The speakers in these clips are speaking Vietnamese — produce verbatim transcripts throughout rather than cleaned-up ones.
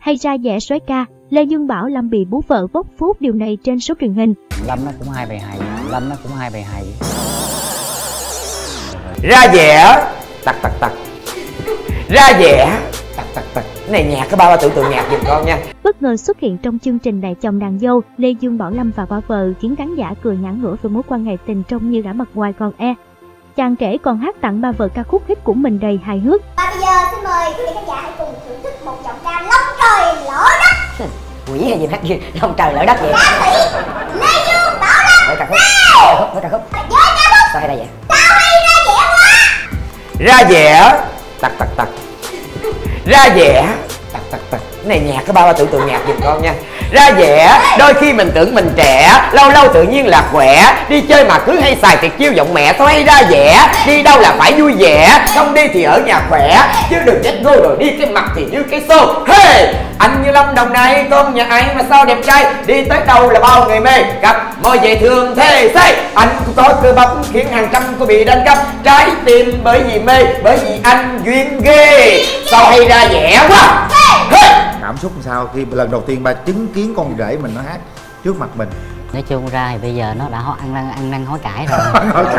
hay ra vẻ soái ca, Lê Dương Bảo Lâm bị bú vợ bóc phốt điều này trên số truyền hình. Lâm nó cũng hai bài hay, Lâm nó cũng hai bài hay. Ra vẻ, tặc tặc tặc. Ra vẻ, tặc tặc tặc. Cái này nhạc, cái ba ba tưởng tượng nhạc giùm con nha. Bất ngờ xuất hiện trong chương trình Mẹ chồng nàng dâu, Lê Dương Bảo Lâm và ba vợ khiến khán giả cười nhãn ngửa về mối quan hệ tình trông như đã mặt ngoài còn e. Chàng kể còn hát tặng ba vợ ca khúc hit của mình đầy hài hước. Và bây giờ xin mời quý vị khán giả hãy cùng thưởng thức một giọng ca lông trời lỡ đất. Quỷ hay gì hát gì lông trời lỡ đất vậy? Ca sĩ Lê Dương Bảo Lâm. Nói ca khúc. Nói ca khúc. Với ca khúc. Sao hay đây vậy? Sao hay ra vẻ quá. Ra vẻ, tặc tặc tặc. Ra vẻ, tặc tặc tặc. Cái này nhạc, cái ba ba tưởng tượng nhạc giùm con nha. Ra vẻ, đôi khi mình tưởng mình trẻ, lâu lâu tự nhiên là khỏe. Đi chơi mà cứ hay xài tiệt chiêu giọng mẹ thôi ra vẻ. Đi đâu là phải vui vẻ, không đi thì ở nhà khỏe. Chứ đừng chết ngô rồi đi cái mặt thì như cái xô. Hey! Anh như Lâm Đồng này, con nhà ai mà sao đẹp trai. Đi tới đâu là bao người mê, gặp môi dễ thương thế say. Anh cũng có cơ bắp khiến hàng trăm cô bị đánh cắp trái tim bởi vì mê, bởi vì anh duyên ghê. Sao hay ra vẻ quá. Hey! Cảm xúc sao khi lần đầu tiên ba chứng kiến con rể mình nó hát trước mặt mình? Nói chung ra thì bây giờ nó đã ăn năn ăn năn hối cải rồi.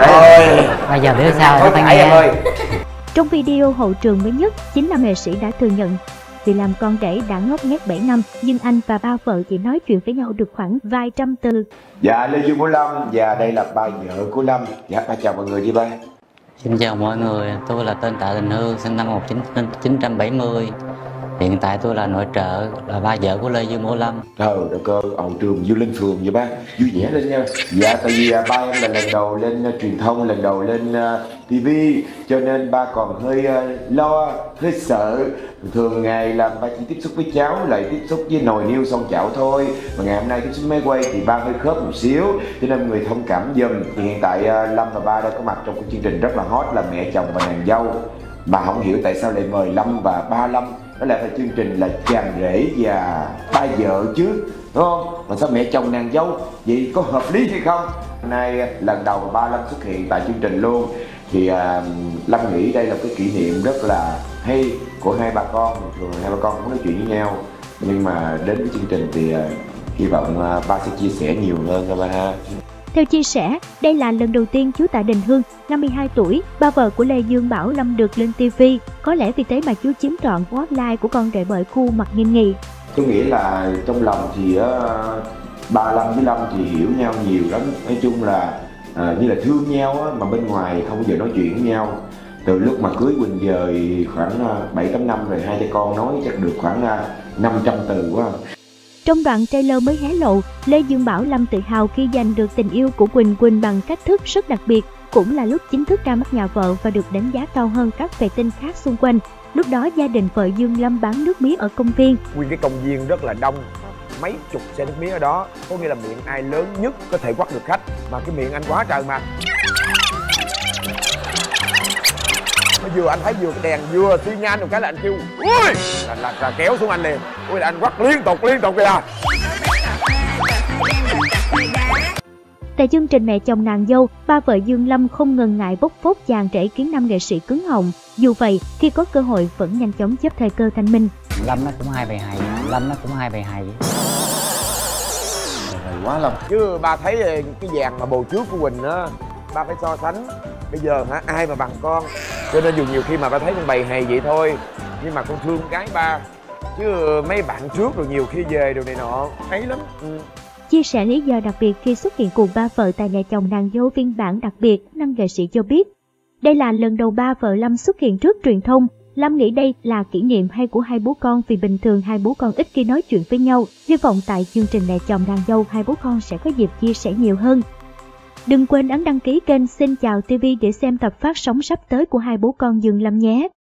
Ôi, Bây giờ biết sao nó phải nghe. nghe. Ơi. Trong video hậu trường mới nhất, chính nam nghệ sĩ đã thừa nhận vì làm con rể đã ngốc nghếch bảy năm, nhưng anh và ba vợ chỉ nói chuyện với nhau được khoảng vài trăm từ. Dạ, Lê Dương Bảo Lâm, và đây là ba vợ của Lâm. Dạ, ba chào mọi người đi ba. Xin chào mọi người, tôi là tên Tạ Đình Hương, sinh năm một nghìn chín trăm bảy mươi. Hiện tại tôi là nội trợ, là ba vợ của Lê Dương Bảo Lâm. Trời đất ơi, ầu trường vui lên phường vậy ba, vui vẻ lên nha. Dạ, tại vì ba em là lần đầu lên uh, truyền thông, lần đầu lên uh, ti vi, cho nên ba còn hơi uh, lo, hơi sợ. Thường ngày là ba chỉ tiếp xúc với cháu, lại tiếp xúc với nồi niêu xong chảo thôi. Mà ngày hôm nay tiếp xúc máy quay thì ba hơi khớp một xíu, cho nên người thông cảm giùm. Thì hiện tại uh, Lâm và ba đã có mặt trong cái chương trình rất là hot là Mẹ chồng và nàng dâu. Bà không hiểu tại sao lại mời Lâm và ba Lâm. Đó là chương trình là chàng rể và ba vợ chứ, đúng không? Mà sao mẹ chồng nàng dâu, vậy có hợp lý hay không? Hôm nay lần đầu ba Lâm xuất hiện tại chương trình luôn. Thì à, Lâm nghĩ đây là cái kỷ niệm rất là hay của hai bà con. Thường hai bà con không nói chuyện với nhau, nhưng mà đến với chương trình thì à, hy vọng à, ba sẽ chia sẻ nhiều hơn nha ba ha. Theo chia sẻ, đây là lần đầu tiên chú Tạ Đình Hương, năm mươi hai tuổi, ba vợ của Lê Dương Bảo Lâm được lên ti vi. Có lẽ vì thế mà chú chiếm trọn spotlight của con rể bởi khu mặt nghiêm nghị. Tôi nghĩ là trong lòng thì uh, ba Lâm với Lâm thì hiểu nhau nhiều lắm. Nói chung là uh, như là thương nhau á, mà bên ngoài không bao giờ nói chuyện với nhau. Từ lúc mà cưới Quỳnh dời khoảng bảy tám năm rồi, hai cha con nói chắc được khoảng uh, năm trăm từ quá. Trong đoạn trailer mới hé lộ, Lê Dương Bảo Lâm tự hào khi giành được tình yêu của Quỳnh Quỳnh bằng cách thức rất đặc biệt, cũng là lúc chính thức ra mắt nhà vợ và được đánh giá cao hơn các vệ tinh khác xung quanh. Lúc đó gia đình vợ Dương Lâm bán nước mía ở công viên. Nguyên cái công viên rất là đông, mấy chục xe nước mía ở đó, có nghĩa là miệng ai lớn nhất có thể quắt được khách, mà cái miệng anh quá trời mà. Nó vừa anh thấy vừa cái đèn vừa xi nhan một cái là anh kêu ui là, là, là kéo xuống anh liền, ui là anh quắt liên tục liên tục kìa. Tại chương trình Mẹ chồng nàng dâu, ba vợ Dương Lâm không ngần ngại bóc phốt chàng rể khiến nam nghệ sĩ cứng họng. Dù vậy, khi có cơ hội vẫn nhanh chóng chấp thời cơ thanh minh. Lâm nó cũng hai bài hay, Lâm nó cũng hai bài hay. Quá Lâm. Chứ ba thấy cái dàn mà bầu trước của Quỳnh á, ba phải so sánh. Bây giờ hả, ai mà bằng con. Cho nên dù nhiều khi mà ba thấy con bày hài vậy thôi, nhưng mà con thương cái ba. Chứ mấy bạn trước rồi nhiều khi về đồ này nọ, thấy lắm. Ừ. Chia sẻ lý do đặc biệt khi xuất hiện cùng ba vợ tại Mẹ chồng nàng dâu phiên bản đặc biệt, nam nghệ sĩ cho biết. Đây là lần đầu ba vợ Lâm xuất hiện trước truyền thông. Lâm nghĩ đây là kỷ niệm hay của hai bố con vì bình thường hai bố con ít khi nói chuyện với nhau. Hy vọng tại chương trình Mẹ chồng nàng dâu hai bố con sẽ có dịp chia sẻ nhiều hơn. Đừng quên ấn đăng ký kênh Xin Chào ti vi để xem tập phát sóng sắp tới của hai bố con Dương Lâm nhé.